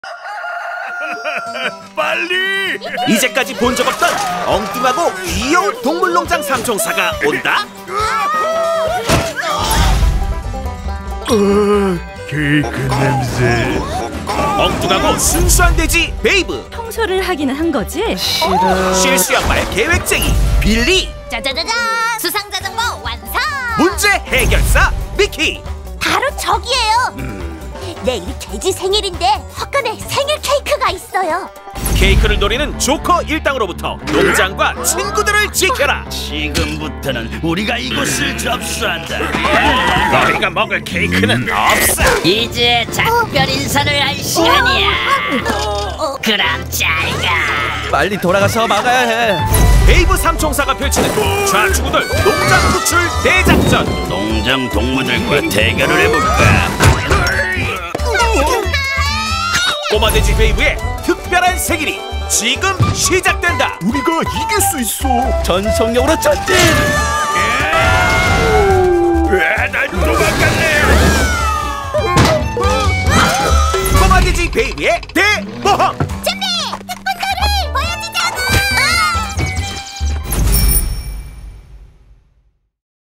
빨리! 이제까지 본 적 없던 엉뚱하고 귀여운 동물농장 삼총사가 온다. 케이크 냄새. 엉뚱하고 순수한 돼지 베이브. 청소를 하기는 한 거지? 실수 양말 계획쟁이 빌리. 짜자자잔! 수상자전거 완성! 문제 해결사 미키. 바로 저기예요. 내일이 돼지 생일인데 헛간에 생일 케이크가 있어요. 케이크를 노리는 조커 일당으로부터 농장과 친구들을 지켜라. 지금부터는 우리가 이곳을 접수한다. 너희가 먹을 케이크는 없어. 이제 작별 인사를 할 시간이야. 그럼 잘가. 빨리 돌아가서 막아야 해. 베이브 삼총사가 펼치는 좌충우돌 농장 구출 대작전. 농장 동무들과 대결을 해볼까? 꼬마 돼지 베이브의 특별한 생일이 지금 시작된다. 우리가 이길 수 있어. 전속력으로 전진. 난 도망갈래. 꼬마 돼지 베이브의 대모험.